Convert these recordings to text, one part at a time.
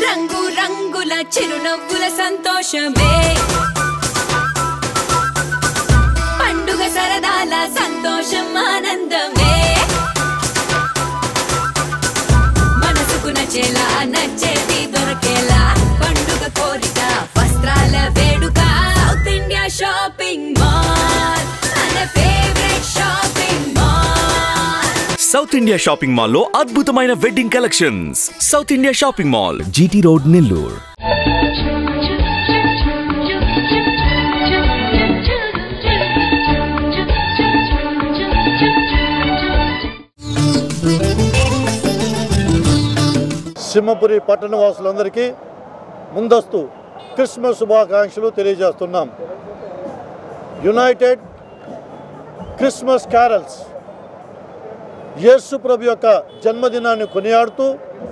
రంగు రంగుల చిరునవ్వుల సంతోషమే పండుగ సరదాల సంతోషం ఆనందమే మనసుకు నచ్చేలా నచ్చేది దొరకేలా పండుగ కోరిక వస్త్రాల వేడుక సౌత్ ఇండియా షాపింగ్ మాల్ మన favourite shopping mall South India shopping mall లో అద్భుతమైన wedding collections South India shopping mall GT road Nellore Simhapuri పట్టణ వాసులందరికీ ముందస్తు క్రిస్మస్ శుభాకాంక్షలు తెలియజేస్తున్నాం. యునైటెడ్ క్రిస్మస్ క్యారల్స్ యేసు ప్రభు యొక్క జన్మదినాన్ని కొనియాడుతూ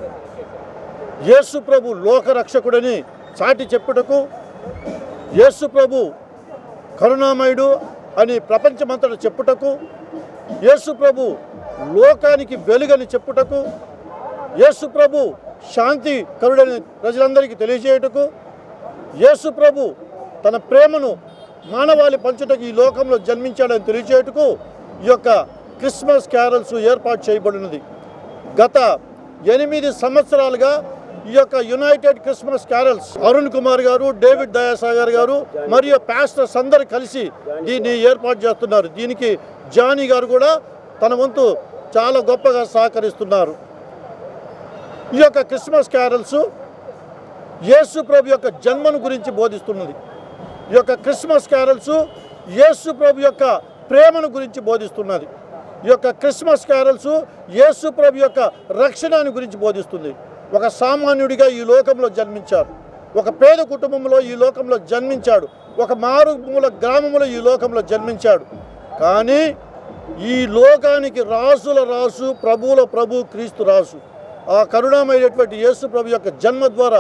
యేసు ప్రభు లోకరక్షకుడని చాటి చెప్పుటకు యేసు ప్రభు కరుణామయుడు అని ప్రపంచమంతటా చెప్పుటకు యేసు ప్రభు లోకానికి వెలుగని చెప్పుటకు యేసు ప్రభు శాంతి కరుడని ప్రజలందరికీ తెలియజేయుటకు యేసు ప్రభు తన ప్రేమను మానవాళి పంచుటకు ఈ లోకంలో జన్మించాడని తెలియజేయుటకు ఈ యొక్క క్రిస్మస్ క్యారల్స్ ఏర్పాటు చేయబడినది. గత 8 సంవత్సరాలుగా ఈ యొక్క united Christmas carols Arun Kumar garu, David Dayasagar గారు మరియు పాస్టర్స్ అందరు కలిసి దీన్ని ఏర్పాటు చేస్తున్నారు. దీనికి జానీ గారు కూడా తన వంతు చాలా గొప్పగా సహకరిస్తున్నారు. ఈ యొక్క క్రిస్మస్ క్యారల్స్ యేసు ప్రభు యొక్క జన్మను గురించి బోధిస్తున్నది. ఈ యొక్క క్రిస్మస్ క్యారల్స్ యేసు ప్రభు యొక్క ప్రేమను గురించి బోధిస్తున్నది. ఈ యొక్క క్రిస్మస్ క్యారల్స్ యేసు ప్రభు యొక్క రక్షణను గురించి బోధిస్తుంది. ఒక సామాన్యుడిగా ఈ లోకంలో జన్మించారు, ఒక పేద కుటుంబంలో ఈ లోకంలో జన్మించాడు, ఒక మారుమూల గ్రామంలో ఈ లోకంలో జన్మించాడు. కానీ ఈ లోకానికి రాజుల రాజు, ప్రభువుల ప్రభు, క్రీస్తు రాజు ఆ కరుణామయమైనటువంటి యేసు ప్రభు యొక్క జన్మ ద్వారా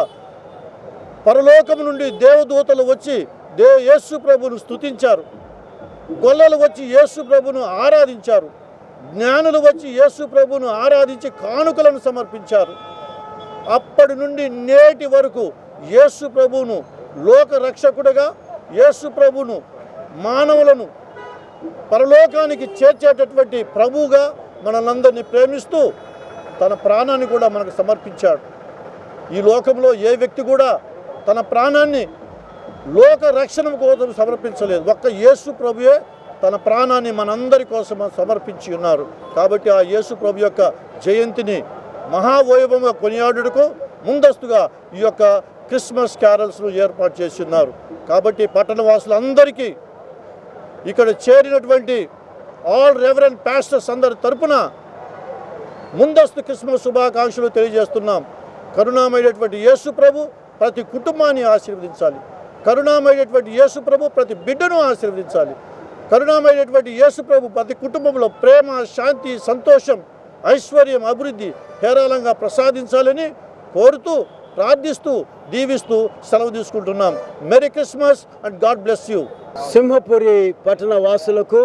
పరలోకం నుండి దేవదూతలు వచ్చి యేసు ప్రభును స్తుతించారు, గొల్లలు వచ్చి యేసు ప్రభును ఆరాధించారు, జ్ఞానులు వచ్చి యేసు ప్రభును ఆరాధించి కానుకలను సమర్పించారు. అప్పటి నుండి నేటి వరకు యేసు ప్రభువును లోక రక్షకుడిగా, యేసు ప్రభువును మానవులను పరలోకానికి చేర్చేటటువంటి ప్రభువుగా మనల్ని ప్రేమిస్తూ తన ప్రాణాన్ని కూడా మనకు సమర్పించాడు. ఈ లోకంలో ఏ వ్యక్తి కూడా తన ప్రాణాన్ని లోక రక్షణ కోసం సమర్పించలేదు. ఒక్క యేసు ప్రభువే తన ప్రాణాన్ని మనందరి కోసం సమర్పించి ఉన్నారు. కాబట్టి ఆ యేసు ప్రభు యొక్క జయంతిని మహావైభవంగా కొనియాడుటకు ముందస్తుగా ఈ యొక్క క్రిస్మస్ క్యారల్స్ను ఏర్పాటు చేసి ఉన్నారు. కాబట్టి పట్టణవాసులందరికీ ఇక్కడ చేరినటువంటి ఆల్ రెవరెండ్ పాస్టర్స్ అందరి తరపున ముందస్తు క్రిస్మస్ శుభాకాంక్షలు తెలియజేస్తున్నాం. కరుణామయమైనటువంటి యేసు ప్రభు ప్రతి కుటుంబాన్ని ఆశీర్వదించాలి. కరుణామయమైనటువంటి యేసు ప్రభు ప్రతి బిడ్డను ఆశీర్వదించాలి. కరుణామయమైనటువంటి యేసు ప్రభు ప్రతి కుటుంబంలో ప్రేమ, శాంతి, సంతోషం, ఐశ్వర్యం, అభివృద్ధి హేరాళంగా ప్రసాదించాలని కోరుతూ, ప్రార్థిస్తూ, దీవిస్తూ సెలవు తీసుకుంటున్నాం. Merry Christmas and God bless you. Simhapuri పట్టణ వాసులకు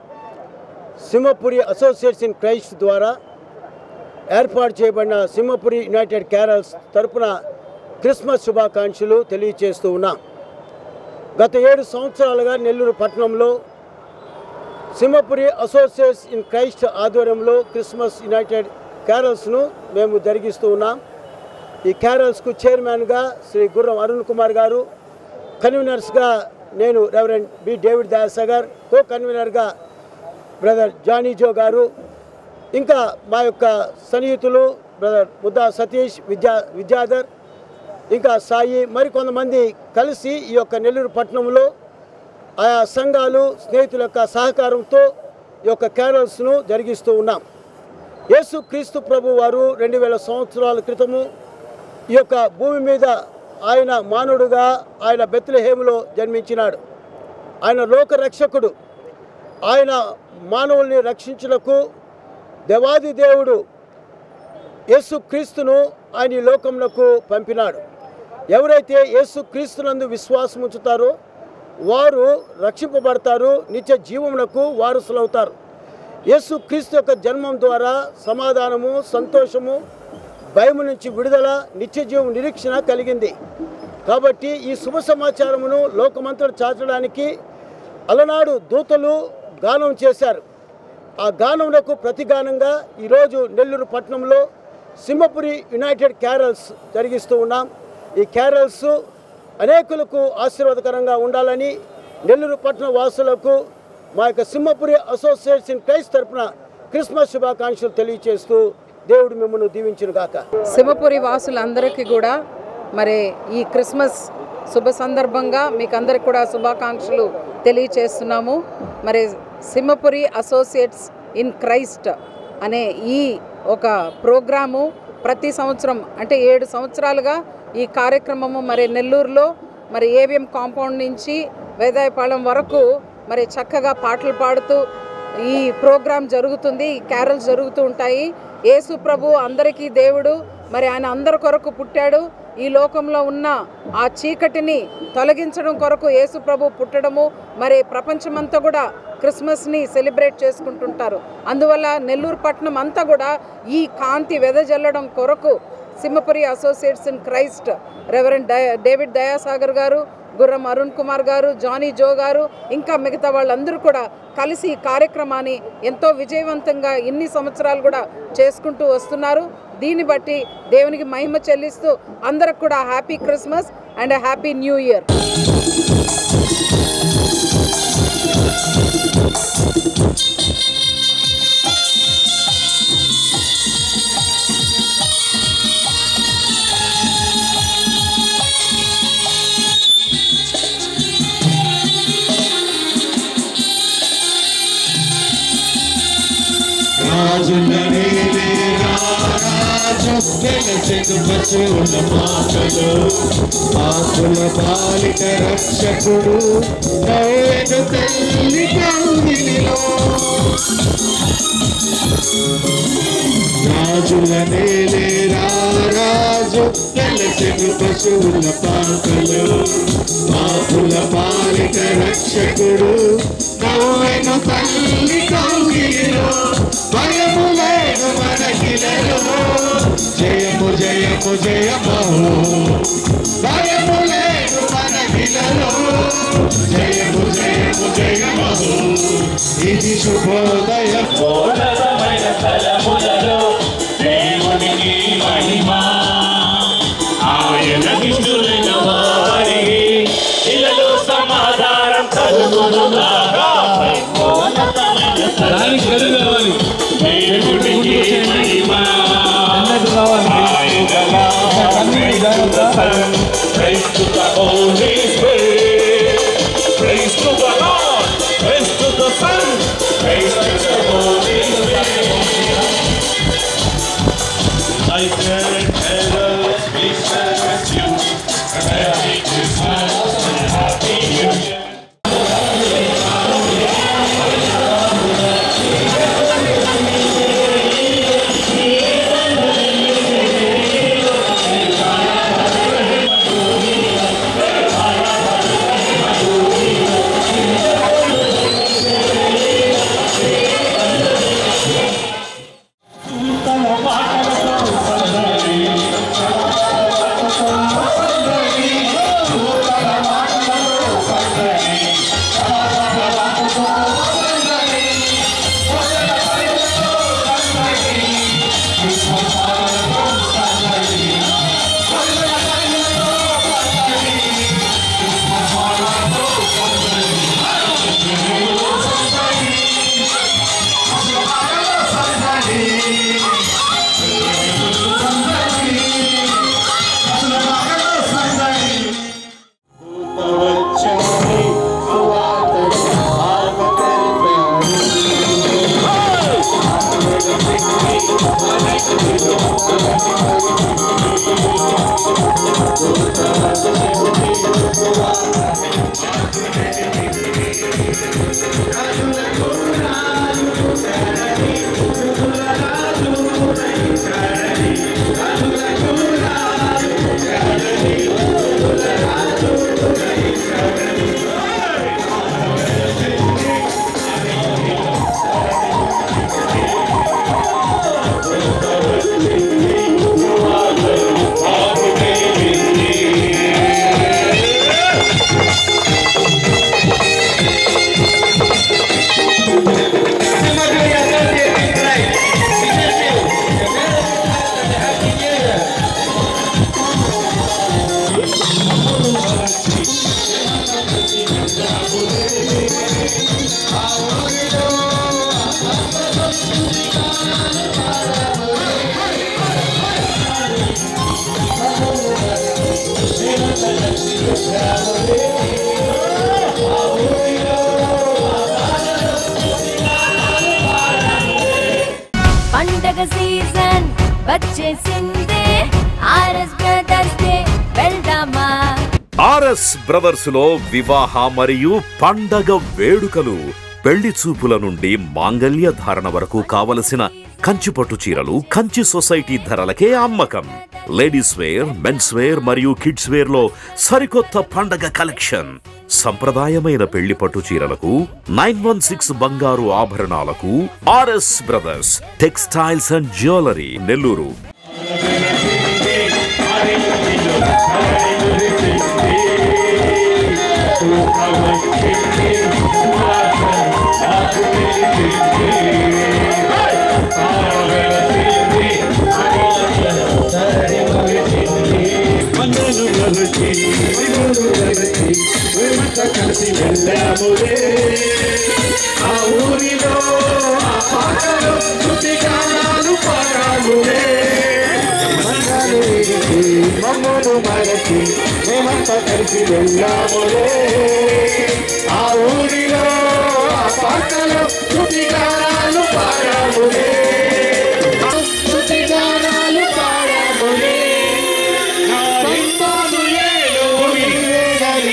సింహపురి అసోసియేట్స్ ఇన్ క్రైస్ట్ ద్వారా ఏర్పాటు చేయబడిన సింహపురి యునైటెడ్ క్యారల్స్ తరపున క్రిస్మస్ శుభాకాంక్షలు తెలియజేస్తూ ఉన్నాం. గత 7 సంవత్సరాలుగా నెల్లూరు పట్టణంలో సింహపురి అసోసియేట్స్ ఇన్ క్రైస్ట్ ఆధ్వర్యంలో క్రిస్మస్ యునైటెడ్ క్యారల్స్ను మేము జరిగిస్తూ ఉన్నాం. ఈ క్యారల్స్కు చైర్మన్గా శ్రీ గుర్రం అరుణ్ కుమార్ గారు, కన్వీనర్స్గా నేను reverend B David Dayasagar, co కన్వీనర్గా బ్రదర్ జానీ జో గారు, ఇంకా మా యొక్క సన్నిహితులు బ్రదర్ ముద్దా సతీష్, విద్యాధర్, ఇంకా సాయి, మరికొంతమంది కలిసి ఈ యొక్క నెల్లూరు పట్టణంలో ఆయా సంఘాలు, స్నేహితుల యొక్క సహకారంతో ఈ యొక్క క్యారల్స్ను జరిగిస్తూ ఉన్నాం. యేసు క్రీస్తు ప్రభు వారు 2000 సంవత్సరాల క్రితము ఈ యొక్క భూమి మీద ఆయన మానవుడుగా ఆయన బెత్లెహేములో జన్మించినాడు. ఆయన లోక రక్షకుడు. ఆయన మానవుల్ని రక్షించుటకు దేవాది దేవుడు యేసు క్రీస్తును ఆయన ఈ లోకమునకు పంపినాడు. ఎవరైతే యేసు క్రీస్తునందు విశ్వాసం ఉంచుతారో వారు రక్షింపబడతారు, నిత్య జీవమునకు వారసులవుతారు. యేసు క్రీస్తు యొక్క జన్మం ద్వారా సమాధానము, సంతోషము, భయం నుంచి విడుదల, నిత్యజీవం నిరీక్షణ కలిగింది. కాబట్టి ఈ శుభ సమాచారమును లోకమంతా చాచడానికి అలనాడు దూతలు గానం చేశారు. ఆ గానమునకు ప్రతిగానంగా ఈరోజు నెల్లూరు పట్టణంలో సింహపురి యునైటెడ్ క్యారల్స్ జరిగిస్తూ ఉన్నాం. ఈ క్యారల్స్ అనేకులకు ఆశీర్వాదకరంగా ఉండాలని నెల్లూరు పట్టణ వాసులకు మా యొక్క సింహపురి అసోసియేట్స్ ఇన్ క్రైస్ట్ తరపున క్రిస్మస్ శుభాకాంక్షలు తెలియజేస్తూ దేవుడు మిమ్మల్ని దీవించును గాక. సింహపురి వాసులందరికీ కూడా మరి ఈ క్రిస్మస్ శుభ సందర్భంగా మీకు అందరికి కూడా శుభాకాంక్షలు తెలియచేస్తున్నాము. మరి సింహపురి అసోసియేట్స్ ఇన్ క్రైస్ట్ అనే ఈ ఒక ప్రోగ్రాము ప్రతి సంవత్సరం అంటే 7 సంవత్సరాలుగా ఈ కార్యక్రమము మరి నెల్లూరులో మరి ఏవిఎం కాంపౌండ్ నుంచి వేదాయపాలెం వరకు మరి చక్కగా పాటలు పాడుతూ ఈ ప్రోగ్రాం జరుగుతుంది. ఈ క్యారల్స్ జరుగుతూ ఉంటాయి. యేసు ప్రభు అందరికీ దేవుడు, మరి ఆయన అందరి కొరకు పుట్టాడు. ఈ లోకంలో ఉన్న ఆ చీకటిని తొలగించడం కొరకు యేసు ప్రభు పుట్టడము, మరి ప్రపంచమంతా కూడా క్రిస్మస్ని సెలబ్రేట్ చేసుకుంటుంటారు. అందువల్ల నెల్లూరు పట్టణం అంతా కూడా ఈ కాంతి వెదజల్లడం కొరకు Simhapuri associates in Christ reverend David Dayasagar garu, Gurram Arun Kumar గారు, జానీ జో గారు, ఇంకా మిగతా వాళ్ళందరూ కూడా కలిసి ఈ కార్యక్రమాన్ని ఎంతో విజయవంతంగా ఇన్ని సంవత్సరాలు కూడా చేసుకుంటూ వస్తున్నారు. దీన్ని బట్టి దేవునికి మహిమ చెల్లిస్తూ అందరికి కూడా happy Christmas and happy new year. పశువుల మాటలు ఆకుల బాలిక రక్షకుడు నవ్వెను తల్లి కౌగిలిలో రాజుల నేలే రాజు వెలసెను పశువుల పాకలు ఆకుల బాలిక రక్షకుడు నవ్వెను తల్లి కౌగిలిలో భయము లేదు మనకిలలో జయము జయము జయము భయము లేదు మనకిలలో జయము జయము జయము ఇది శుభోదయం ఉన్నతమైన స్థలములలో దేవునికి మహిమ ఆయన ఇష్టులైన వారికి ఇళ్ళలో సమాధానం కలుగునుగాక ఉన్నతమైన స్థలములలో దేవునికి మహిమ Praise to the Holy Spirit. Praise to the Lord. Praise to the Son. Praise to the Holy Spirit. I said, hello, we bless you. Merry Christmas and Happy New Year. పండగ సీజన్ వచ్చేసిందే RS Brothers డే వెళ్దామా RS Brothers లో వివాహ మరియు పండగ వేడుకలు పెళ్లి చూపుల నుండి మాంగళ్య ధారణ వరకు కావలసిన కంచి పట్టు చీరలు కంచి సొసైటీ ధరలకే అమ్మకం. లేడీస్ వేర్, మెన్స్ వేర్ మరియు కిడ్స్ వేర్ లో సరికొత్త పండగ కలెక్షన్. సంప్రదాయమైన పెళ్లి పట్టు చీరలకు 916 బంగారు ఆభరణాలకు RS Brothers Textiles and Jewellery Nellore. కలిసి వెళ్ళాములే ఆ ఊరిలో ఆ పాటలు శృతిగానాలు పాడాములే మమ్మను మరచి మేమంతా కలిసి వెళ్ళాములే ఆ ఊరిలో ఆ పాటలు శృతిగానాలు పాడాములే శృతిగానాలు పాడాములే నా సంతాను ఏడు నీవేనని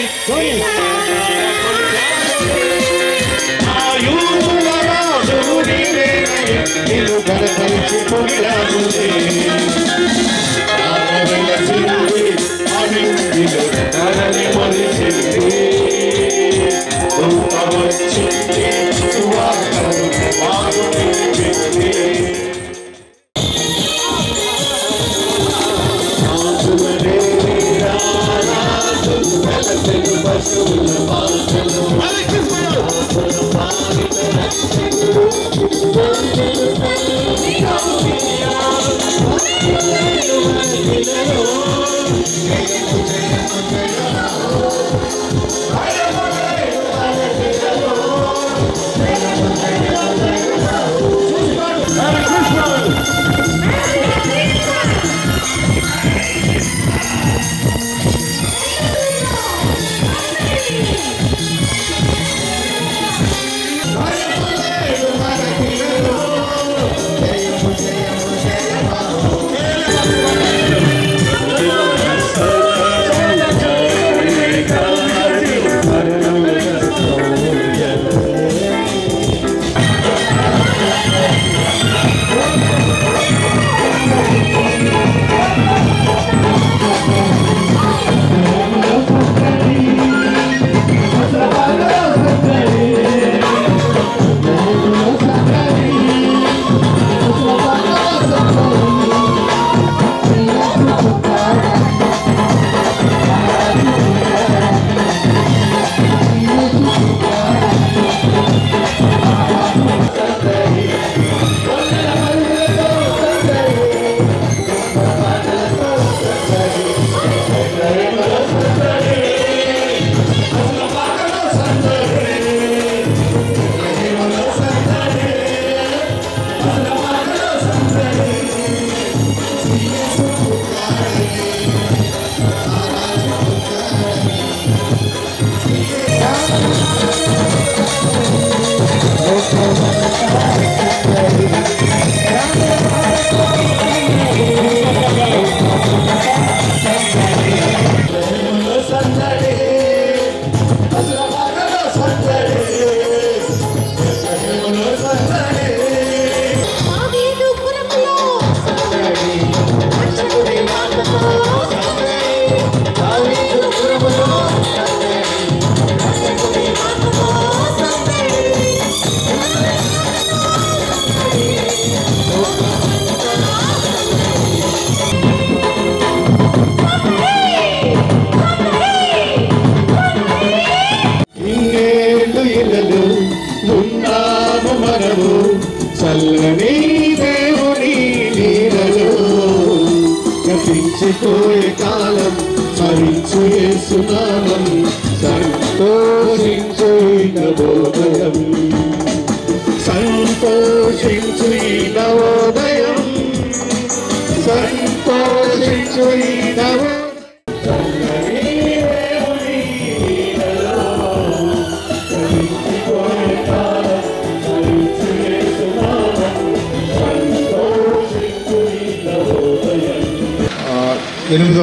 చల్లని దేవుని నీడలో గతించిపోయే కాలం స్మరించు యేసునామం సంతోషించు నవోదయం సంతోషించు నవోదయం సంతోషించు నవోదయం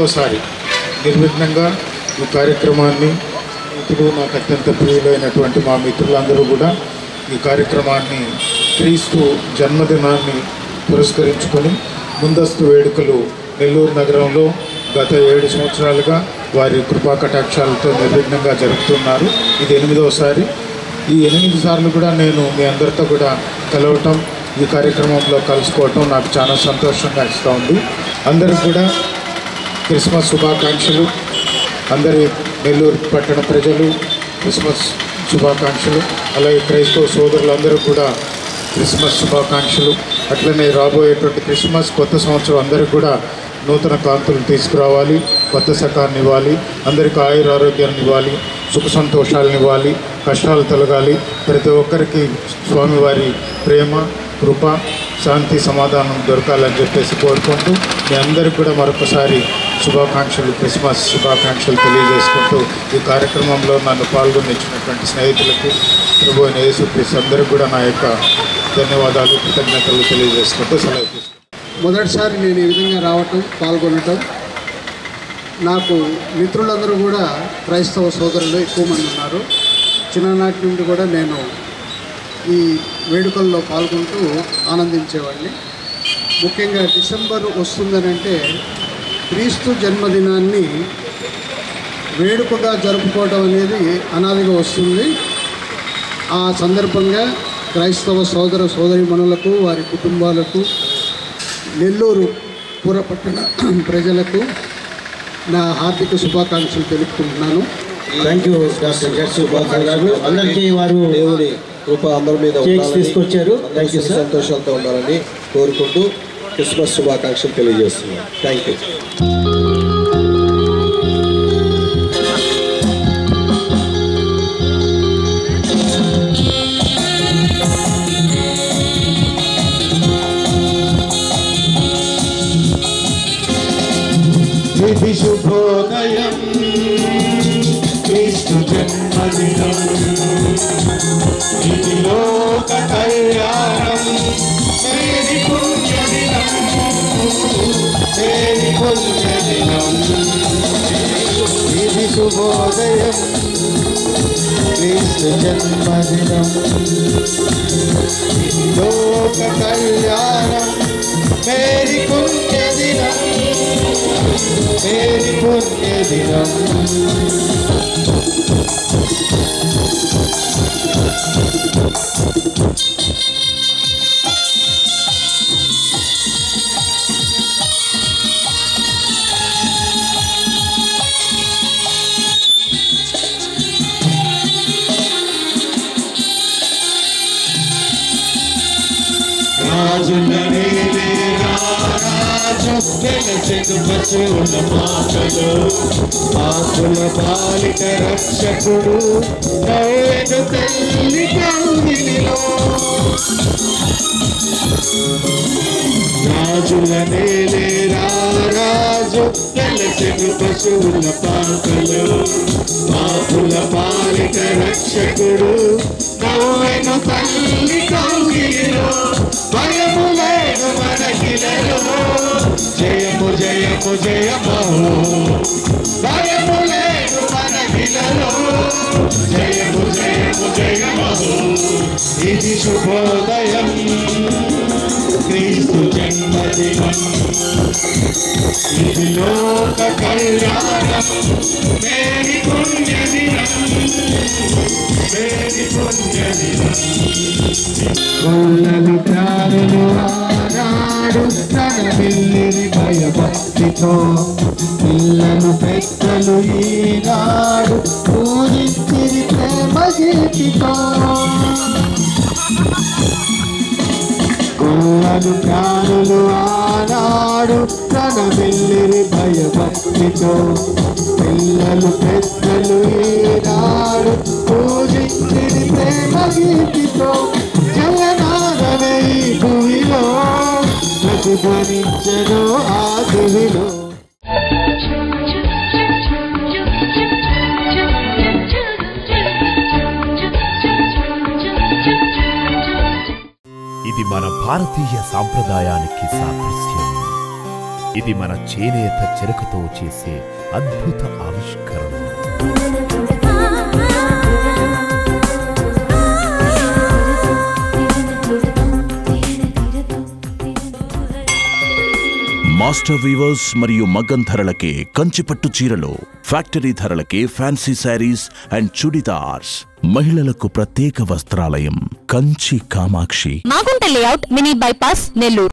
8వసారి నిర్విఘ్నంగా ఈ కార్యక్రమాన్ని మిత్రులు, నాకు అత్యంత ప్రియులైనటువంటి మా మిత్రులందరూ కూడా ఈ కార్యక్రమాన్ని క్రీస్తు జన్మదినాన్ని పురస్కరించుకొని ముందస్తు వేడుకలు నెల్లూరు నగరంలో గత 7 సంవత్సరాలుగా వారి కృపా కటాక్షాలతో నిర్విఘ్నంగా జరుపుతున్నారు. ఇది 8వసారి. ఈ 8 సార్లు కూడా నేను మీ అందరితో కూడా కలవటం, ఈ కార్యక్రమంలో కలుసుకోవటం నాకు చాలా సంతోషంగా ఇస్తూ ఉంది. అందరికి కూడా క్రిస్మస్ శుభాకాంక్షలు. అందరి నెల్లూరు పట్టణ ప్రజలు క్రిస్మస్ శుభాకాంక్షలు. అలాగే క్రైస్తవ సోదరులందరూ కూడా క్రిస్మస్ శుభాకాంక్షలు. అట్లనే రాబోయేటువంటి క్రిస్మస్ కొత్త సంవత్సరం అందరికీ కూడా నూతన కాంతులు తీసుకురావాలి, కొత్త శకాన్ని ఇవ్వాలి, అందరికీ ఆయురారోగ్యాన్ని ఇవ్వాలి, సుఖ సంతోషాలను ఇవ్వాలి, కష్టాలు తొలగాలి. ప్రతి ఒక్కరికి స్వామివారి ప్రేమ, కృప, శాంతి, సమాధానం దొరకాలని చెప్పేసి కోరుకుంటూ మీ అందరికీ కూడా మరొకసారి శుభాకాంక్షలు, క్రిస్మస్ శుభాకాంక్షలు తెలియజేసుకుంటూ ఈ కార్యక్రమంలో నన్ను పాల్గొనిచ్చినటువంటి స్నేహితులకు, ప్రభు అయిన యేసుక్రీస్తు అందరికీ కూడా నా యొక్క ధన్యవాదాలు, కృతజ్ఞతలు తెలియజేసుకుంటూ సెలవు తీసుకుంటాను. మొదటిసారి నేను ఈ విధంగా రావటం, పాల్గొనటం, నాకు మిత్రులందరూ కూడా క్రైస్తవ సోదరులు ఎక్కువ మంది ఉన్నారు. చిన్ననాటి నుండి కూడా నేను ఈ వేడుకల్లో పాల్గొంటూ ఆనందించేవాడిని. ముఖ్యంగా డిసెంబర్ వస్తుందనంటే క్రీస్తు జన్మదినాన్ని వేడుకగా జరుపుకోవడం అనేది అనాదిగా వస్తుంది. ఆ సందర్భంగా క్రైస్తవ సోదర సోదరీమణులకు, వారి కుటుంబాలకు, నెల్లూరు పురపట్టణ ప్రజలకు నా హార్దిక శుభాకాంక్షలు తెలుపుకుంటున్నాను. థ్యాంక్ యూ డాక్టర్ జెట్ సుభాకర్ గారు. అందరికీ వారు దేవుని కృప అందరి మీద తీసుకొచ్చారు. Thank you sir. సంతోషాలతో ఉండాలని కోరుకుంటూ క్రిస్మస్ శుభాకాంక్షలు తెలియజేస్తున్నాను. Thank you. ఇది శుభోదయం, క్రీస్తు జన్మదినం, ఇది లోక కళ్యాణం, మేరీ పుణ్యదినం, మేరీ పుణ్యదినం. ఇది శుభోదయం, క్రీస్తు జన్మదినం, ఇది లోక కళ్యాణం, మేరీ పుణ్యదినం, మేరీ పుణ్యదినం. రాజులనే రాజు వెలసెను పశువుల మాటలు, ఆకుల బాలిక రక్షకుడు నవ్వెను తల్లి కౌగిలిలో. రాజులనే రాజు వెలసెను పశువుల పాకలు, ఆకుల బాలిక రక్షకుడు నవ్వెను తల్లి కౌగిలిలో. భయము లేదు మనకిలలో, జయము జయము జయము, భయము లేదు మనకిలలో, జయము జయము జయము. ఇది శుభోదయం, క్రీస్తు జన్మదినం, ఇది లోక కళ్యాణం, మేరీ పుణ్యదినం, మేరీ పుణ్యదినం. గోళ్ళలు ప్రాణులు ఆనాడు తన వెళ్ళిరి భయభక్తితో, పిల్లలు పెద్దలు ఈనాడు పూజించిరి ప్రేమ గీతితో. గోళ్ళలు ప్రాణులు ఆనాడు తన వెళ్ళిరి భయభక్తితో, పిల్లలు పెద్దలు ఈనాడు పూజించిరి ప్రేమ గీతితో. జయనాదమే ఈ భూమిలో ప్రతిధ్వనించెను ఆ దివిలో. ఇది మన భారతీయ సాంప్రదాయానికి సాదృశ్యం. ఇది మన చేనేత చెరకుతో చేసే అద్భుత ఆవిష్కరణ. మాస్టర్ వీవర్స్ మరియు మగ్గం ధరలకే కంచిపట్టు చీరలు, ఫ్యాక్టరీ ధరలకే ఫ్యాన్సీ శారీస్ అండ్ చుడిదార్స్, మహిళలకు ప్రత్యేక వస్త్రాలయం Kanchi Kamakshi, Magunta layout, mini bypass, Nellore.